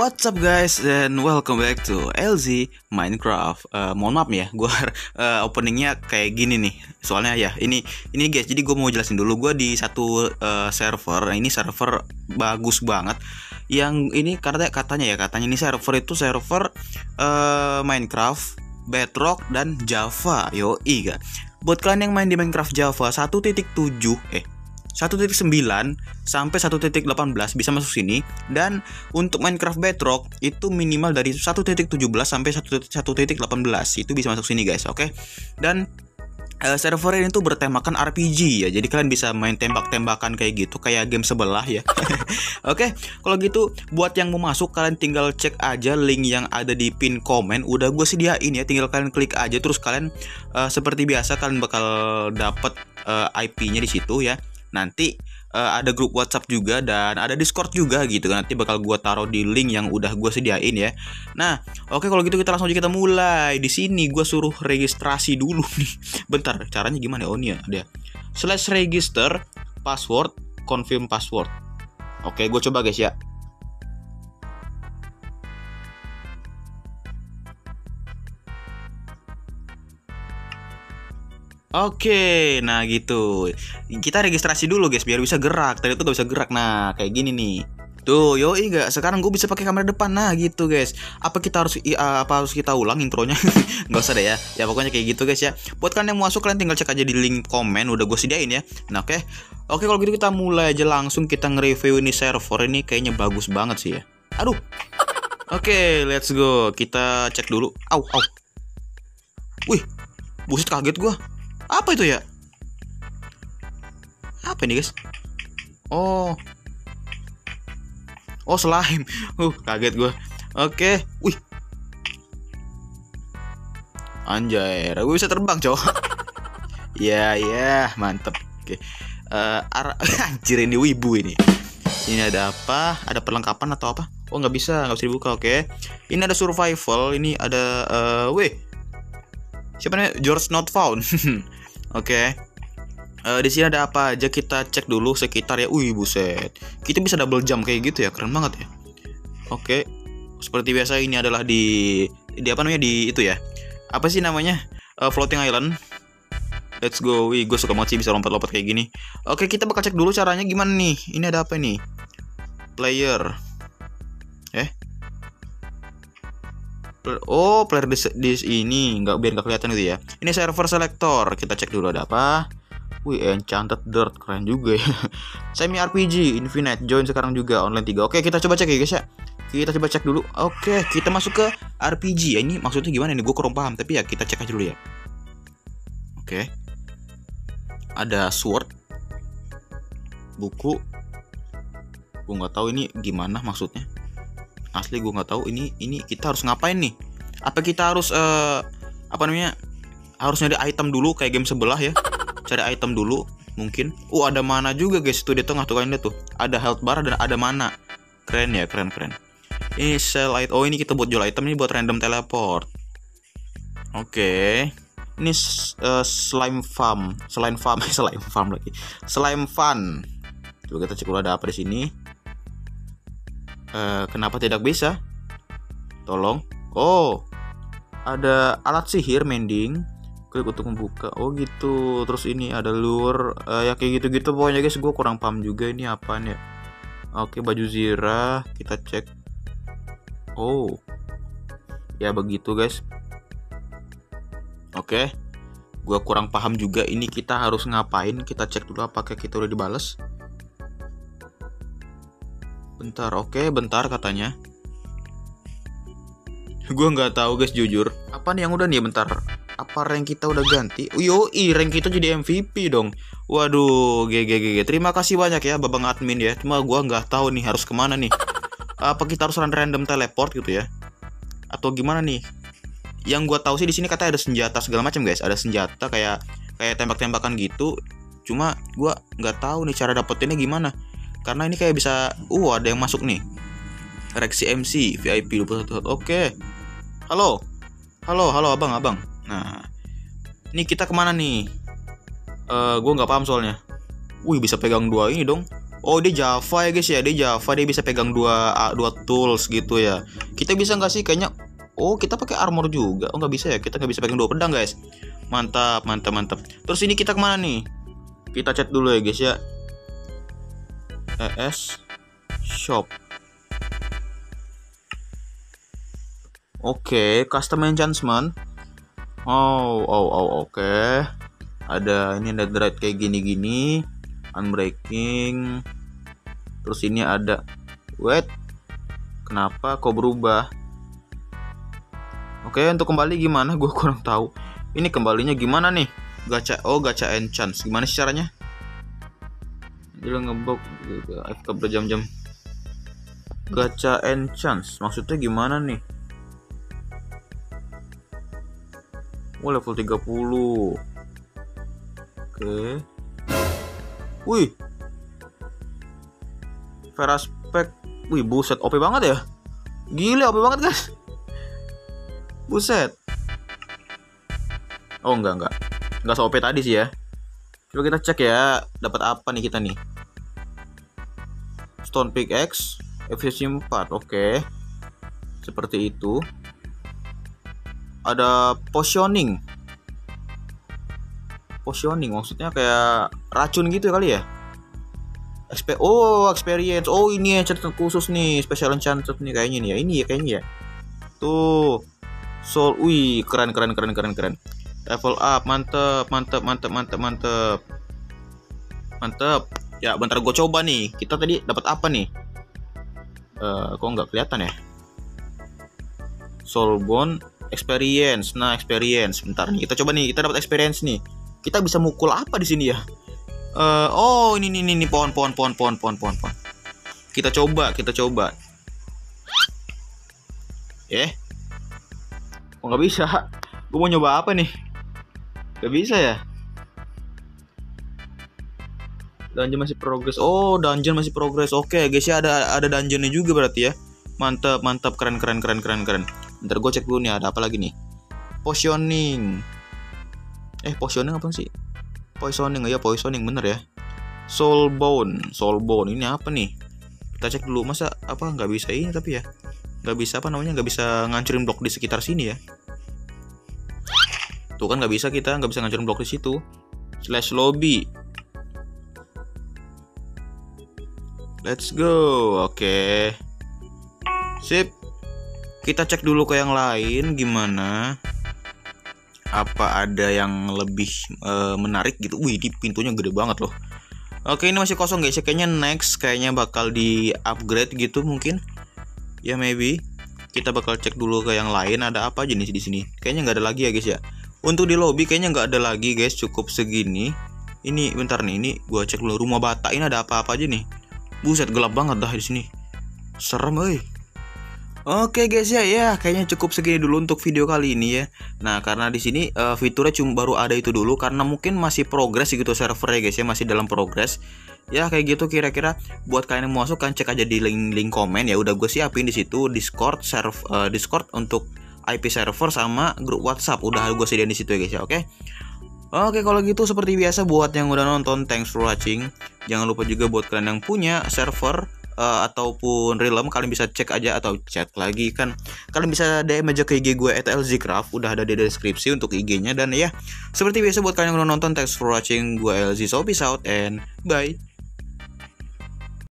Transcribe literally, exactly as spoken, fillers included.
What's up guys and welcome back to L Z Minecraft. Uh, mohon maaf ya, gue uh, openingnya kayak gini nih. Soalnya ya ini ini guys, jadi gue mau jelasin dulu. Gue di satu uh, server. Nah, ini server bagus banget. Yang ini karena katanya ya katanya ini server itu server uh, Minecraft, Bedrock dan Java. Yoi gak? Buat kalian yang main di Minecraft Java satu titik tujuh eh satu titik sembilan sampai satu titik delapan belas bisa masuk sini, dan untuk Minecraft Bedrock itu minimal dari satu titik tujuh belas sampai satu titik delapan belas itu bisa masuk sini guys, oke? Okay? Dan uh, server ini tuh bertemakan R P G ya. Jadi kalian bisa main tembak-tembakan kayak gitu kayak game sebelah ya. Oke, okay? Kalau gitu buat yang mau masuk kalian tinggal cek aja link yang ada di pin komen. Udah gue sediain ya, tinggal kalian klik aja terus kalian uh, seperti biasa kalian bakal dapat uh, I P-nya di situ ya. Nanti uh, ada grup WhatsApp juga dan ada Discord juga gitu kan. Nanti bakal gua taruh di link yang udah gua sediain ya. Nah, oke okay, kalau gitu kita langsung aja kita mulai. Di sini gua suruh registrasi dulu nih. Bentar, caranya gimana? Oh, ini ya, ada. Slash register password, confirm password. Oke, okay, gua coba guys ya. Oke, nah gitu. Kita registrasi dulu guys biar bisa gerak. Tadi tuh gak bisa gerak. Nah, kayak gini nih. Tuh, yoi gak? Sekarang gue bisa pakai kamera depan. Nah, gitu guys. Apa kita harus uh, apa harus kita ulang intronya? Gak usah deh ya. Ya pokoknya kayak gitu guys ya. Buat kalian yang mau masuk kalian tinggal cek aja di link komen, udah gue sediain ya. Nah, oke. Okay. Oke, kalau gitu kita mulai aja langsung kita nge-review ini server ini kayaknya bagus banget sih ya. Aduh. Oke, okay, let's go. Kita cek dulu. Au, au. Wih. Buset, kaget gue. Apa itu ya? Apa ini guys? Oh, oh slime. Uh, kaget gue. Oke, wih. Anjay, gue bisa terbang cowok. Ya ya, mantep. Oke. Uh, Anjir ini wibu ini. Ini ada apa? Ada perlengkapan atau apa? Oh nggak bisa, nggak bisa dibuka. Oke. Ini ada survival. Ini ada, uh, weh. Siapa namanya? George not found. Oke. Okay. Uh, di sini ada apa aja kita cek dulu sekitar ya. Wih buset. Kita bisa double jump kayak gitu ya. Keren banget ya. Oke. Okay. Seperti biasa ini adalah di di apa namanya di itu ya. Apa sih namanya? Uh, floating island. Let's go. Wih, gue suka banget sih bisa lompat-lompat kayak gini. Oke, okay, kita bakal cek dulu caranya gimana nih. Ini ada apa nih? Player. Eh. Oh, player di, di ini nggak biar nggak kelihatan gitu ya. Ini server selector. Kita cek dulu ada apa. Wih, enchanted dirt keren juga ya. Semi R P G Infinite join sekarang juga online tiga. Oke, kita coba cek ya guys ya. Kita coba cek dulu. Oke, kita masuk ke R P G ya. Ini maksudnya gimana nih? Gue kurang paham. Tapi ya kita cek aja dulu ya. Oke. Ada sword. Buku. Gue nggak tahu ini gimana maksudnya. Asli gue nggak tahu ini ini kita harus ngapain nih? Apa kita harus uh, apa namanya? Harus nyari item dulu kayak game sebelah ya? Cari item dulu mungkin. Oh ada mana juga guys itu di tengah tuh kalian lihat tuh. Ada health bar dan ada mana. Keren ya, keren keren. Ini sell item. Oh ini kita buat jual item, ini buat random teleport. Oke. Okay. Ini uh, slime farm, slime farm, slime farm lagi. Slime fun. Coba kita cek dulu ada apa di sini. Uh, kenapa tidak bisa? Tolong. Oh, ada alat sihir mending. Klik untuk membuka. Oh gitu. Terus ini ada lure. Uh, ya kayak gitu-gitu pokoknya guys. Gue kurang paham juga ini apaan ya. Oke, baju zirah. Kita cek. Oh, ya begitu guys. Oke. Gue kurang paham juga. Ini kita harus ngapain? Kita cek dulu apakah kita udah dibales. Bentar, oke, okay, bentar katanya. Gue nggak tahu guys jujur. Apa nih yang udah nih? Bentar. Apa rank kita udah ganti? Yoi, rank kita jadi M V P dong. Waduh, G G G G. Terima kasih banyak ya, babang admin ya. Cuma gue nggak tahu nih harus kemana nih. Apa kita harus random teleport gitu ya? Atau gimana nih? Yang gue tahu sih di sini katanya ada senjata segala macam guys. Ada senjata kayak kayak tembak-tembakan gitu. Cuma gue nggak tahu nih cara dapetinnya gimana. Karena ini kayak bisa, uh ada yang masuk nih. Rexy M C V I P dua puluh satu. Oke. Halo. Halo, halo abang, abang. Nah, ini kita kemana nih? Uh, gue nggak paham soalnya. Wih, bisa pegang dua ini dong. Oh dia Java ya guys ya, dia Java, dia bisa pegang dua dua tools gitu ya. Kita bisa nggak sih kayaknya? Oh kita pakai armor juga. Oh nggak bisa ya, kita nggak bisa pegang dua pedang guys. Mantap mantap mantap. Terus ini kita kemana nih? Kita chat dulu ya guys ya. E S shop. Oke, okay, custom enchantment. Oh oh oh oke. Okay. Ada ini ada drive kayak gini-gini, unbreaking. Terus ini ada wait, kenapa kok berubah? Oke, untuk kembali gimana? Gue kurang tahu. Ini kembalinya gimana nih? Gacha, oh gacha enchants. Gimana sih caranya? Dia ngebok gitu, F K berjam-jam. Gacha enchants, maksudnya gimana nih? Oh level tiga puluh. Oke. Wih. Veraspek. Wih, buset, O P banget ya. Gila, O P banget, guys. Buset. Oh, enggak, enggak. Enggak se-O P tadi sih ya. Coba kita cek ya, dapat apa nih kita nih. Stone Pickaxe, efisiensi empat. Oke. Seperti itu. Ada positioning. Positioning maksudnya kayak racun gitu kali ya. Expe oh experience. Oh ini enchanted khusus nih, special enchanted nih kayaknya nih ya. Ini ya kayaknya ya. Tuh. Soul. Wih, keren keren keren keren keren. Level up, mantep mantep mantep mantep mantep. Mantep. Ya, bentar gue coba nih. Kita tadi dapat apa nih? Uh, kok nggak kelihatan ya? Soulbone experience. Nah, experience. Bentar nih, kita coba nih. Kita dapat experience nih. Kita bisa mukul apa di sini ya? Uh, oh ini ini ini pohon pohon pohon pohon pohon pohon pohon. Kita coba kita coba. Eh, kok nggak bisa? Gue mau nyoba apa nih? Gak bisa ya? Dungeon masih progress. Oh dungeon masih progress. Oke guys ya, ada ada dungeonnya juga berarti ya. Mantap mantap, keren keren keren keren keren. Bentar gue cek dulu nih ada apa lagi nih. Positioning. Eh positioning apa sih? Poisoning ya, poisoning bener ya. Soulbone, soulbone ini apa nih? Kita cek dulu. Masa apa nggak bisa ini tapi ya? Nggak bisa apa namanya? Nggak bisa ngancurin blok di sekitar sini ya? Tuh kan nggak bisa, kita nggak bisa ngancurin blok di situ. Slash lobby. Let's go. Oke. Sip. Kita cek dulu ke yang lain gimana. Apa ada yang lebih uh, menarik gitu. Wih, di pintunya gede banget loh. Oke, ini masih kosong guys. Kayaknya next kayaknya bakal di upgrade gitu mungkin. Ya maybe. Kita bakal cek dulu ke yang lain ada apa aja nih di sini. Kayaknya nggak ada lagi ya guys ya. Untuk di lobby kayaknya nggak ada lagi guys, cukup segini. Ini bentar nih, ini gua cek dulu rumah bata. Ini ada apa-apa aja nih. Buset, gelap banget dah di sini. Serem euy. Oke guys ya, ya kayaknya cukup segini dulu untuk video kali ini ya. Nah karena di sini uh, fiturnya cuma baru ada itu dulu karena mungkin masih progres gitu servernya guys ya, masih dalam progres. Ya kayak gitu kira-kira. Buat kalian yang mau masuk kan cek aja di link-link komen ya. Udah gue siapin di situ Discord server uh, Discord untuk I P server sama grup WhatsApp. Udah gue sediain di situ ya guys ya. Oke. Oke kalau gitu seperti biasa buat yang udah nonton thanks for watching. Jangan lupa juga buat kalian yang punya server Uh, ataupun realm, kalian bisa cek aja atau chat lagi kan. Kalian bisa D M aja ke I G gue et lzcraft, udah ada di deskripsi untuk I G-nya. Dan ya, seperti biasa buat kalian yang udah nonton, thanks for watching. Gue L Z, so peace out and bye.